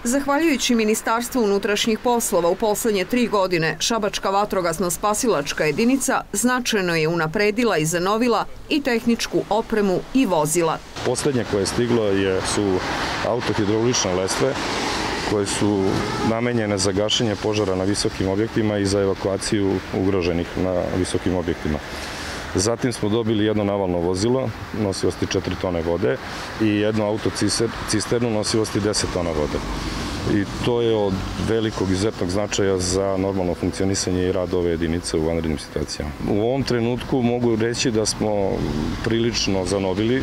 Zahvaljujući Ministarstvu unutrašnjih poslova u poslednje 3 godine, Šabačka vatrogasno-spasilačka jedinica značajno je unapredila i zanovila i tehničku opremu i vozila. Poslednje koje je stiglo su autohidraulične lestve koje su namenjene za gašenje požara na visokim objektima i za evakuaciju ugroženih na visokim objektima. Zatim smo dobili jedno navalno vozilo nosivosti 4 tone vode i jednu autocisternu nosivosti 10 tona vode. I to je od velikog izuzetnog značaja za normalno funkcionisanje i rad ove jedinice u vanrednim situacijama. U ovom trenutku mogu reći da smo prilično zanovili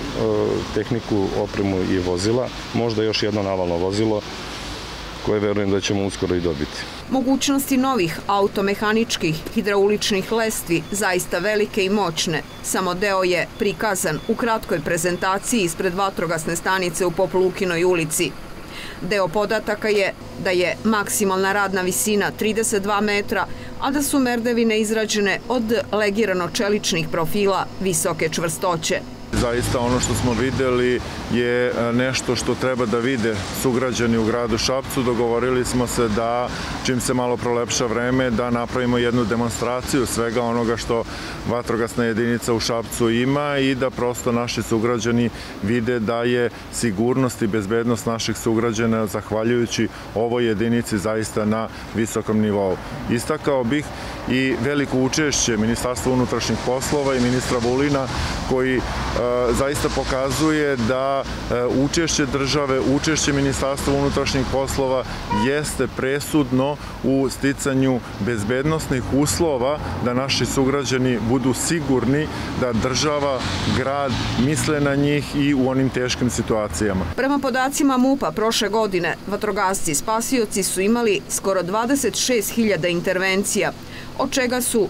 tehniku, opremu i vozila, možda još jedno navalno vozilo koje verujem da ćemo uskoro i dobiti. Mogućnosti novih automehaničkih hidrauličnih lestvi zaista velike i moćne. Samo deo je prikazan u kratkoj prezentaciji ispred vatrogasne stanice u Poplukinoj ulici. Deo podataka je da je maksimalna radna visina 32 metra, a da su merdevine izrađene od legirano-čeličnih profila visoke čvrstoće. Zaista ono što smo videli je nešto što treba da vide sugrađani u gradu Šapcu. Dogovorili smo se da, čim se malo prolepša vreme, da napravimo jednu demonstraciju svega onoga što vatrogasna jedinica u Šapcu ima i da prosto naši sugrađani vide da je sigurnost i bezbednost naših sugrađana zahvaljujući ovoj jedinici zaista na visokom nivou. Istakao bih i veliko učešće Ministarstva unutrašnjih poslova i ministra Vulina koji zaista pokazuje da učešće države, učešće Ministarstva unutrašnjih poslova jeste presudno u sticanju bezbednosnih uslova da naši sugrađani budu sigurni da država, grad misle na njih i u onim teškim situacijama. Prema podacima MUP-a prošle godine, vatrogasci i spasioci su imali skoro 26.000 intervencija, od čega su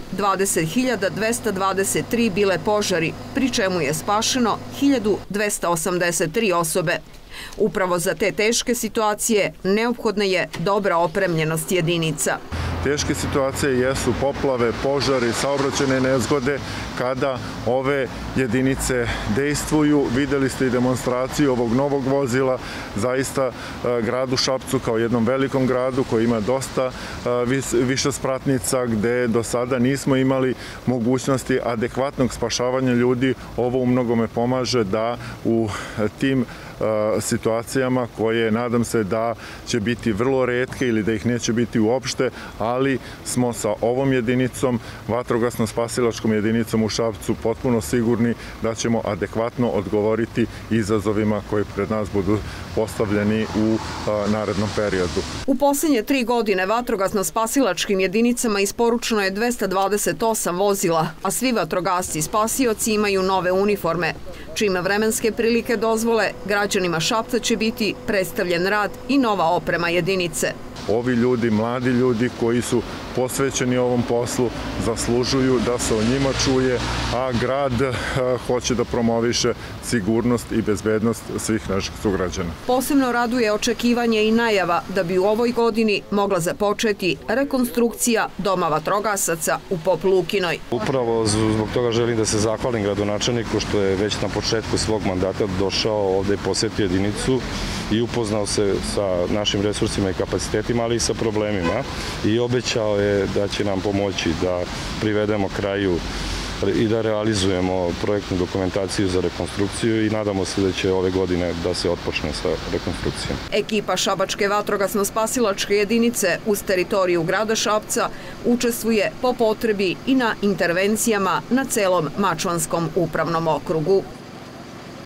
20.223 bile požari, pri čemu je spašeno 1.283 osobe. Upravo za te teške situacije neophodna je dobra opremljenost jedinica. Teške situacije jesu poplave, požari, saobraćajne nezgode. Kada ove jedinice dejstvuju, videli ste i demonstraciju ovog novog vozila, zaista gradu Šapcu kao jednom velikom gradu koji ima dosta višespratnica gde do sada nismo imali mogućnosti adekvatnog spašavanja ljudi. Ovo u mnogome pomaže da u tim situacijama koje nadam se da će biti vrlo retke ili da ih neće biti uopšte, ali smo sa ovom jedinicom, vatrogasno-spasilačkom jedinicom u Šapcu potpuno sigurni da ćemo adekvatno odgovoriti izazovima koji pred nas budu postavljeni u narednom periodu. U poslednje 3 godine vatrogasno-spasilačkim jedinicama isporučeno je 228 vozila, a svi vatrogasci i spasioci imaju nove uniforme. Čime vremenske prilike dozvole, građanima Šapca će biti predstavljen rad i nova oprema jedinice. Ovi ljudi, mladi ljudi koji su posvećeni ovom poslu, zaslužuju da se o njima čuje, a grad hoće da promoviše sigurnost i bezbednost svih naših sugrađana. Posebno raduje očekivanje i najava da bi u ovoj godini mogla započeti rekonstrukcija Doma vatrogasaca u Poplukinoj. Upravo zbog toga želim da se zahvalim gradonačelniku što je već na početku svog mandata došao ovde i posetio jedinicu i upoznao se sa našim resursima i kapacitetima, ali i sa problemima i obećao je da će nam pomoći da privedemo kraju i da realizujemo projektnu dokumentaciju za rekonstrukciju i nadamo se da će ove godine da se otpočne sa rekonstrukcijom. Ekipa Šabačke vatrogasno-spasilačke jedinice uz teritoriju grada Šapca učestvuje po potrebi i na intervencijama na celom Mačvanskom upravnom okrugu.